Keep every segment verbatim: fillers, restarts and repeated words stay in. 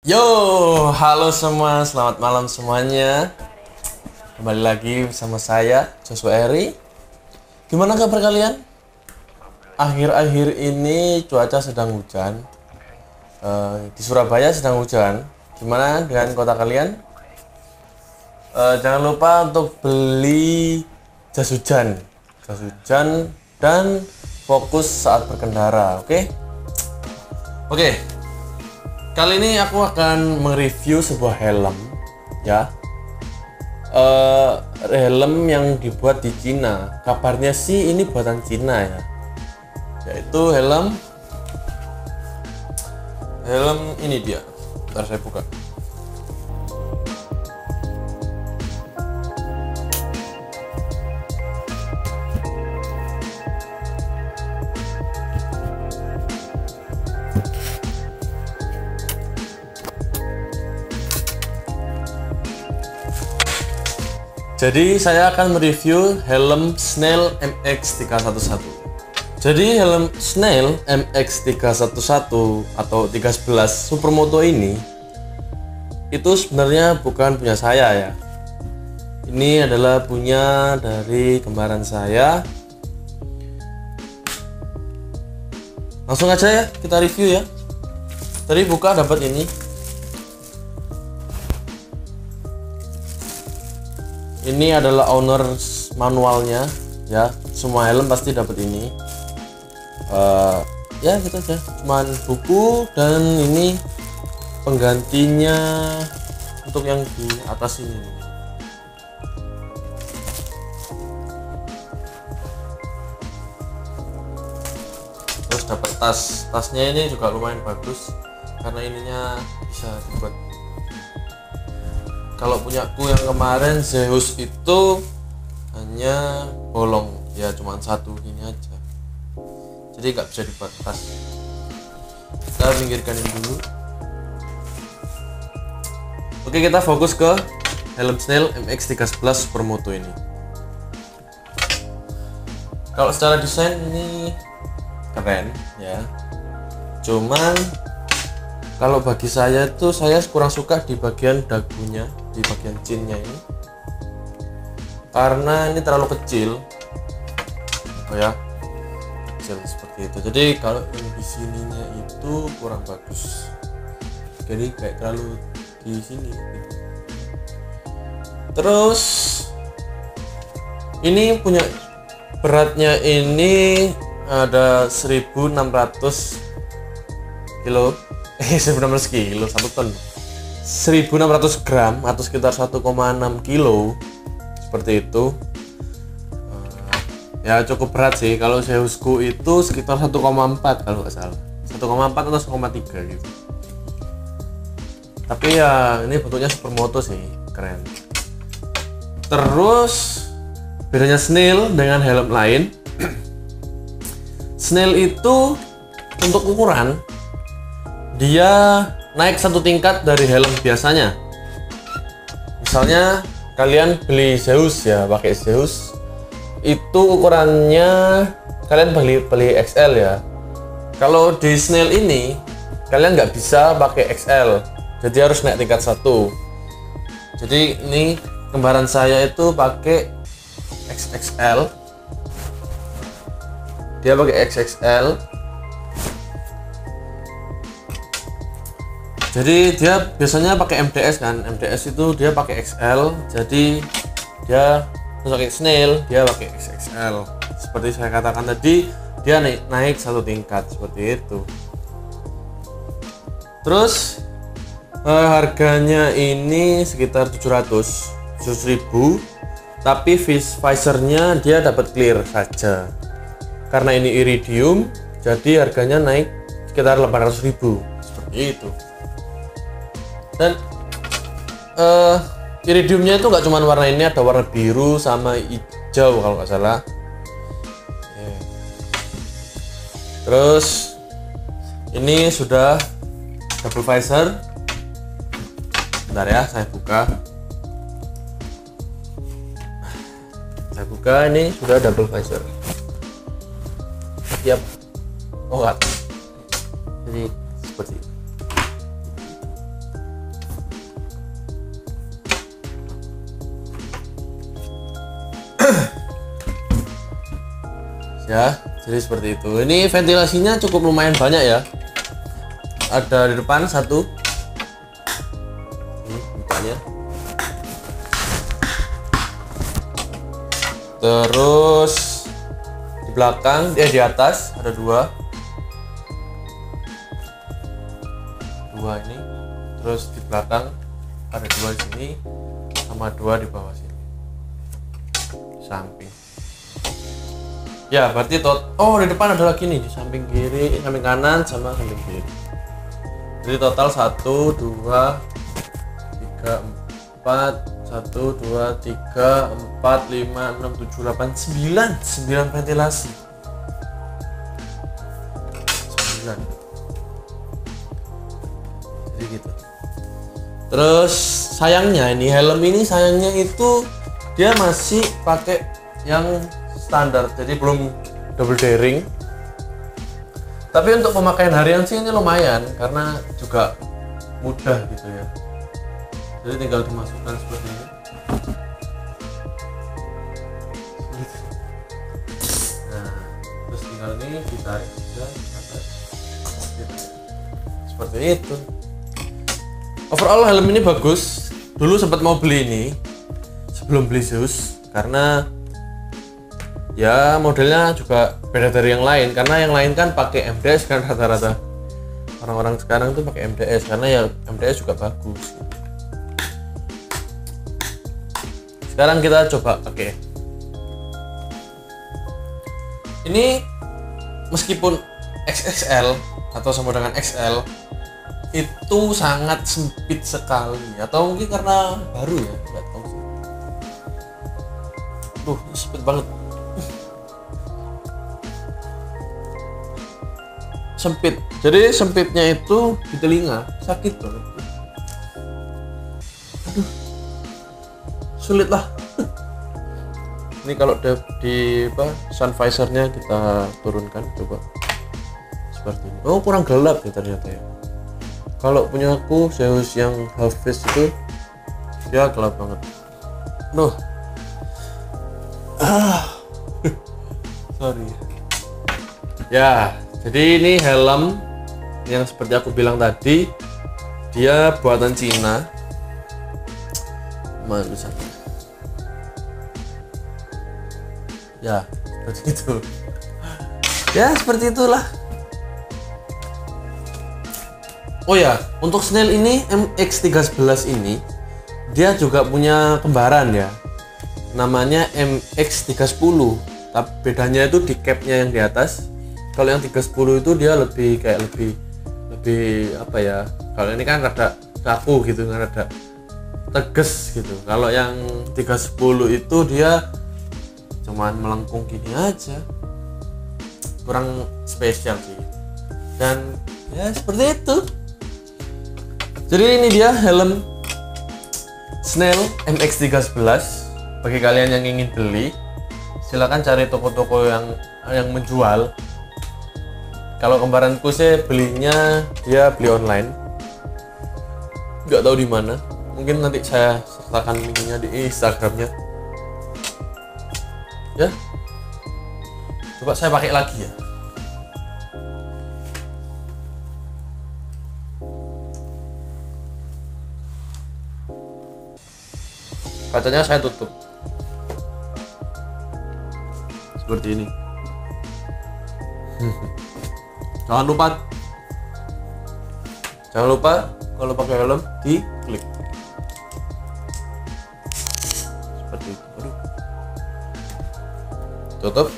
Yo, halo semua, selamat malam semuanya. Kembali lagi bersama saya, Joshua Eri. Gimana kabar kalian? Akhir-akhir ini cuaca sedang hujan. uh, Di Surabaya sedang hujan. Gimana dengan kota kalian? Uh, jangan lupa untuk beli jas hujan Jas hujan dan fokus saat berkendara, oke? Okay? Oke okay. Kali ini aku akan mereview sebuah helm, ya. Uh, helm yang dibuat di Cina. Kabarnya sih ini buatan Cina ya. Yaitu helm helm ini dia. Bentar saya buka. Jadi saya akan mereview helm Snail M X tiga satu satu. Jadi helm Snail M X tiga satu satu atau tiga sebelas Supermoto ini itu sebenarnya bukan punya saya ya. Ini adalah punya dari kembaran saya. Langsung aja ya kita review ya. Tadi buka dapat ini. Ini adalah owner manualnya ya. Semua helm pasti dapat ini. Uh, ya gitu aja. Cuman buku dan ini penggantinya untuk yang di atas ini. Terus dapat tas. Tasnya ini juga lumayan bagus karena ininya bisa dibuat. Kalau punyaku yang kemarin Zeus itu hanya bolong ya, cuma satu gini aja, jadi nggak bisa dibuat tas. Kita pinggirkan ini dulu. Oke, kita fokus ke helm Snail M X tiga sebelas Supermoto ini. Kalau secara desain ini keren ya, cuman kalau bagi saya tuh saya kurang suka di bagian dagunya, di bagian chinnya ini, karena ini terlalu kecil. Oh ya, kecil seperti itu. Jadi kalau yang di sininya itu kurang bagus. Jadi kayak terlalu di sini. Gitu. Terus ini punya beratnya ini ada seribu enam ratus kilo. Eh, seribu enam ratus kilo, satu ton, seribu enam ratus gram atau sekitar satu koma enam kilo, seperti itu. Uh, ya cukup berat sih. Kalau Zeusku itu sekitar satu koma empat kalau nggak salah, satu koma empat atau satu koma tiga gitu. Tapi ya ini bentuknya Supermoto sih, keren. Terus bedanya Snail dengan helm lain, Snail itu untuk ukuran dia naik satu tingkat dari helm biasanya. Misalnya kalian beli Zeus ya, pakai Zeus itu ukurannya kalian beli beli X L ya. Kalau di Snail ini kalian nggak bisa pakai X L, jadi harus naik tingkat satu. Jadi ini kembaran saya itu pakai X X L, dia pakai X X L. Jadi dia biasanya pakai M D S kan, M D S itu dia pakai X L, jadi dia pakai Snail, dia pakai X X L. Seperti saya katakan tadi, dia naik naik satu tingkat seperti itu. Terus eh, harganya ini sekitar tujuh ratus ribu, tapi visornya dia dapat clear saja. Karena ini iridium, jadi harganya naik sekitar delapan ratus ribu seperti itu. Dan uh, iridiumnya itu nggak cuma warna ini, ada warna biru sama hijau kalau nggak salah. Yeah. Terus ini sudah double visor. Bentar ya, saya buka. Saya buka, ini sudah double visor. Siap. Oh enggak. Jadi seperti itu. Ya, jadi seperti itu. Ini ventilasinya cukup lumayan banyak ya. Ada di depan satu. Ini bukanya. Terus di belakang, eh di atas ada dua. Dua ini. Terus di belakang ada dua di sini sama dua di bawah sini. Samping. Ya, berarti tot. Oh, di depan ada lagi nih di samping kiri, samping kanan sama samping kiri. Jadi total satu, dua, tiga, empat, satu, dua, tiga, empat, lima, enam, tujuh, delapan, sembilan, sembilan ventilasi. Sembilan. Jadi gitu. Terus sayangnya ini helm ini sayangnya itu dia masih pakai yang standar, jadi belum double daring. Tapi untuk pemakaian harian sih ini lumayan karena juga mudah gitu ya. Jadi tinggal dimasukkan seperti ini. Nah, terus tinggal ini ditarik saja ke atas. Seperti itu. Overall helm ini bagus. Dulu sempat mau beli ini sebelum beli Zeus karena ya modelnya juga beda dari yang lain, karena yang lain kan pakai M D S kan rata-rata. Orang-orang sekarang tuh pakai M D S karena ya M D S juga bagus. Sekarang kita coba pakai. Ini meskipun X X L atau sama dengan X L itu sangat sempit sekali, atau mungkin karena baru ya, nggak tahu sih. Tuh, sempit banget. Sempit, jadi sempitnya itu di telinga, sakit banget. Aduh, sulit lah. Ini kalau di, di apa sun visornya kita turunkan, coba seperti ini. Oh, kurang gelap ya ternyata ya. Kalau punya aku Zeus yang half face itu dia gelap banget. Duh, ah, sorry ya. Jadi ini helm yang seperti aku bilang tadi, dia buatan Cina. Mana tulisannya? Ya, seperti itu. Ya, seperti itulah. Oh ya, untuk Snail ini M X tiga sebelas ini dia juga punya kembaran ya. Namanya M X tiga sepuluh. Tapi bedanya itu di capnya yang di atas. Kalau yang tiga sepuluh itu dia lebih kayak lebih lebih apa ya? Kalau ini kan rada kaku gitu, kan rada tegas gitu. Kalau yang tiga sepuluh itu dia cuman melengkung gini aja. Kurang spesial sih. Dan ya seperti itu. Jadi ini dia helm Snail M X tiga sebelas. Bagi kalian yang ingin beli, silakan cari toko-toko yang yang menjual. Kalau kembaranku sih belinya dia beli online, nggak tahu di mana. Mungkin nanti saya sertakan linknya di Instagramnya. Ya, coba saya pakai lagi ya. Kacanya saya tutup seperti ini. Jangan lupa, jangan lupa kalau pakai helm di klik seperti itu. Aduh. Tutup.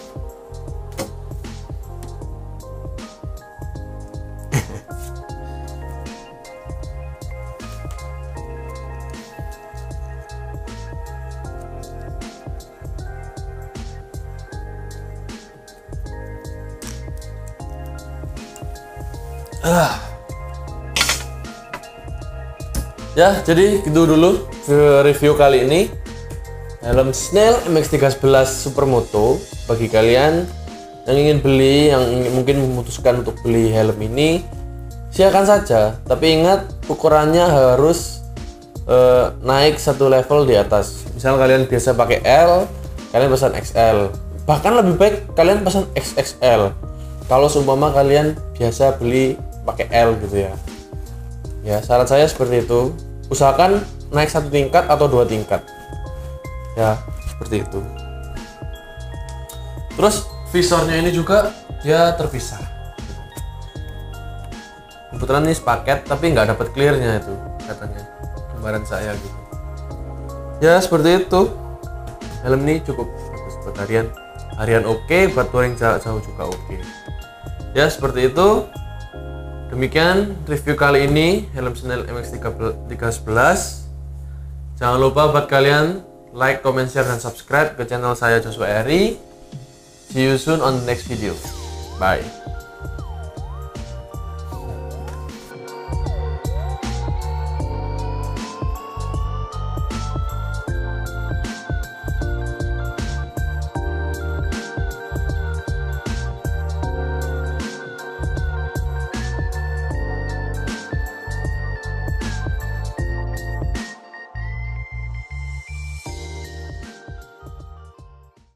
Ah. Ya, jadi gitu dulu review kali ini helm Snail M X tiga sebelas Supermoto. Bagi kalian yang ingin beli, yang ingin, mungkin memutuskan untuk beli helm ini, silakan saja. Tapi ingat, ukurannya harus uh, naik satu level di atas. Misal kalian biasa pakai L, kalian pesan X L. Bahkan lebih baik kalian pesan X X L kalau seumpama kalian biasa beli pakai L gitu ya. Ya, saran saya seperti itu. Usahakan naik satu tingkat atau dua tingkat. Ya, seperti itu. Terus visornya ini juga dia terpisah. Kebetulan ini sepaket tapi nggak dapat clearnya itu katanya gambaran saya gitu. Ya seperti itu. Helm ini cukup bagus buat harian. Harian oke, okay, buat touring jarak jauh juga oke. Okay. Ya seperti itu. Demikian review kali ini helm Snell M X tiga sebelas. Jangan lupa buat kalian like, comment, share, dan subscribe ke channel saya Joshua Eri. See you soon on the next video. Bye.